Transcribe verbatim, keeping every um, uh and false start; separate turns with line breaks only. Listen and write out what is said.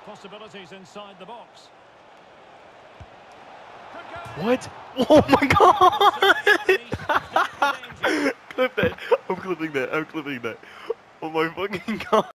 possibilities inside the box.
What? Oh my god! Clip that. I'm clipping that. I'm clipping that. Oh my fucking god.